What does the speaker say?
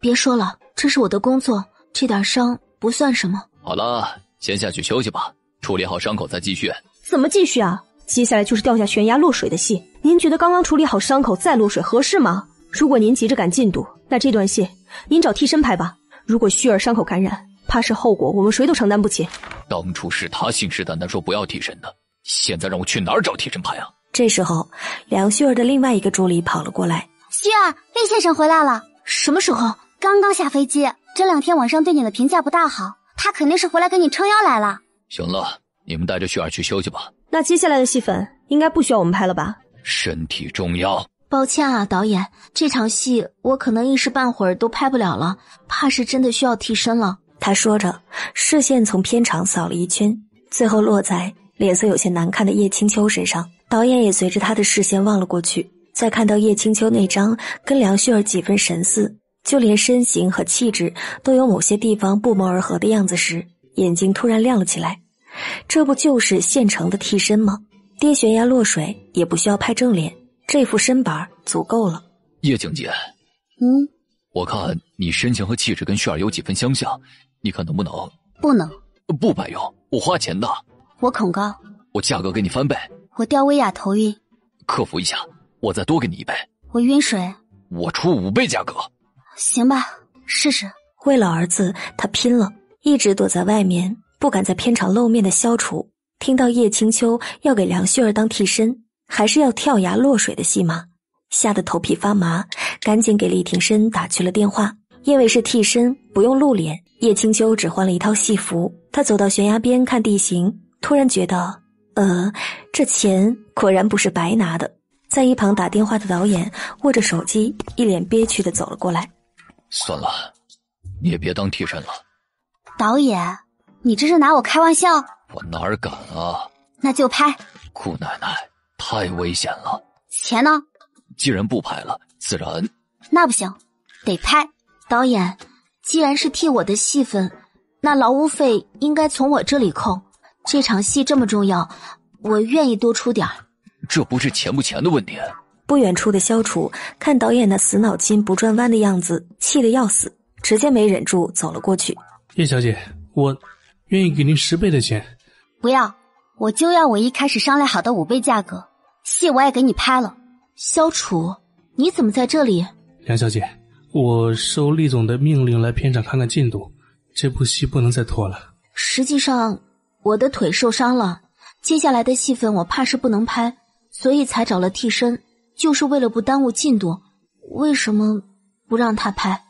别说了，这是我的工作，这点伤不算什么。 好了，先下去休息吧，处理好伤口再继续。 怎么继续啊？接下来就是掉下悬崖落水的戏，您觉得刚刚处理好伤口再落水合适吗？如果您急着赶进度，那这段戏您找替身拍吧。如果旭儿伤口感染，怕是后果我们谁都承担不起。 当初是他信誓旦旦说不要替身的，现在让我去哪儿找替身拍啊？ 这时候，梁旭儿的另外一个助理跑了过来。 旭儿，厉先生回来了。 什么时候？ 刚刚下飞机，这2天晚上对你的评价不大好，他肯定是回来给你撑腰来了。 行了，你们带着旭儿去休息吧。 那接下来的戏份应该不需要我们拍了吧？ 身体重要。 抱歉啊，导演，这场戏我可能一时半会儿都拍不了了，怕是真的需要替身了。 他说着，视线从片场扫了一圈，最后落在脸色有些难看的叶青秋身上。导演也随着他的视线望了过去，在看到叶青秋那张跟梁旭儿几分神似，就连身形和气质都有某些地方不谋而合的样子时，眼睛突然亮了起来。这不就是现成的替身吗？跌悬崖落水也不需要拍正脸，这副身板足够了。 叶静姐，我看你身形和气质跟旭儿有几分相像，你看能不能？ 不能。 不白用，我花钱的。 我恐高， 我价格给你翻倍。 我吊威亚头晕， 克服一下，我再多给你1倍。 我晕水， 我出5倍价格。 行吧，试试。 为了儿子，他拼了。一直躲在外面不敢在片场露面的萧楚，听到叶青秋要给梁旭儿当替身，还是要跳崖落水的戏码，吓得头皮发麻，赶紧给厉庭深打去了电话。因为是替身，不用露脸，叶青秋只换了一套戏服。他走到悬崖边看地形，突然觉得这钱果然不是白拿的。在一旁打电话的导演握着手机，一脸憋屈地走了过来。 算了，你也别当替身了。 导演，你这是拿我开玩笑？ 我哪儿敢啊！ 那就拍。 姑奶奶，太危险了。 钱呢？ 既然不拍了，自然…… 那不行，得拍。 导演，既然是替我的戏份，那劳务费应该从我这里扣。这场戏这么重要，我愿意多出点儿。 这不是钱不钱的问题。 不远处的萧楚看导演那死脑筋不转弯的样子，气得要死，直接没忍住走了过去。 叶小姐，我愿意给您10倍的钱。 不要，我就要我一开始商量好的5倍价格。戏我也给你拍了。 萧楚，你怎么在这里？ 梁小姐，我受厉总的命令来片场看看进度，这部戏不能再拖了。 实际上我的腿受伤了，接下来的戏份我怕是不能拍，所以才找了替身，就是为了不耽误进度。为什么不让他拍？